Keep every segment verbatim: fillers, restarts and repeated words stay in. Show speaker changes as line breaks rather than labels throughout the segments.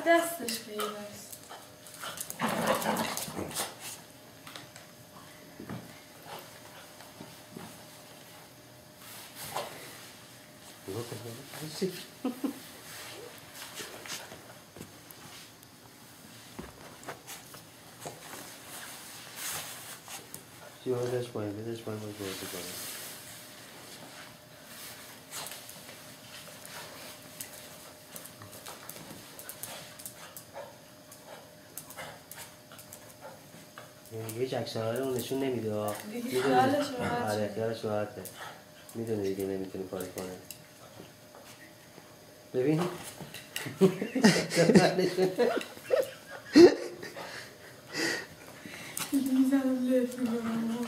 دستش پیوست.
چی بازش پایین بزش پایین باید بازی کنم. هیچ اکشن‌هایی رو نشون نمیده.
دیگه خیالش راحت.
آره خیالش راحته. میدونه دیگه نمیتونه کاری کنه. ببین.
دیگه میزنم لف میکنم.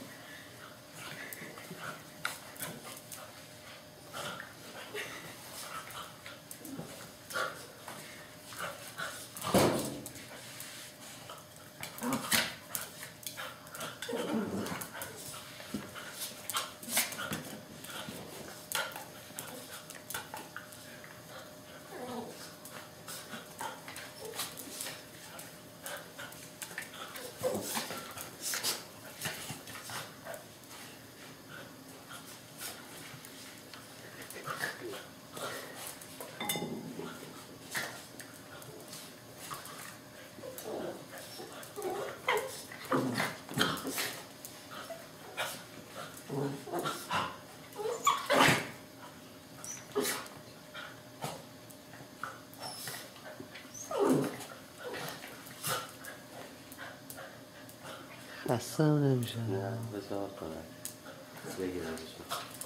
خستم نمیشه. نه بسیار کنم بگیرمشون.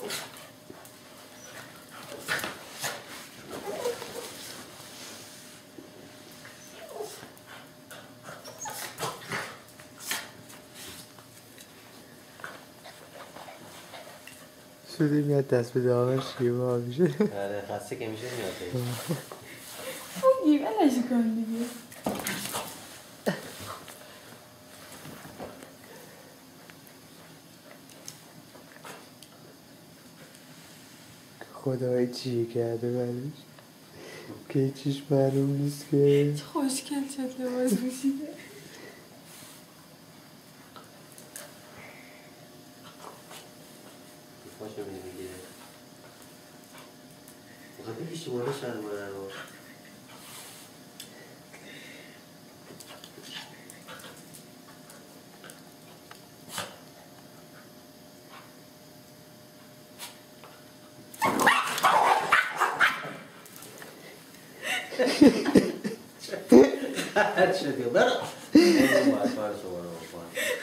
شدی میاد دست به دامش شیوه میشه.
آره خسته که میشه میاد.
خوگی بلش کن دیگه.
خدای چی کرده برش که چیش معلوم نیست که
چه خوشگل شد لباس میشیده.
خوشو میده میگیره. بخواه بگیشتی بالا شد مادر رو. هر شدی برو. این باید کار شما رو بکنم.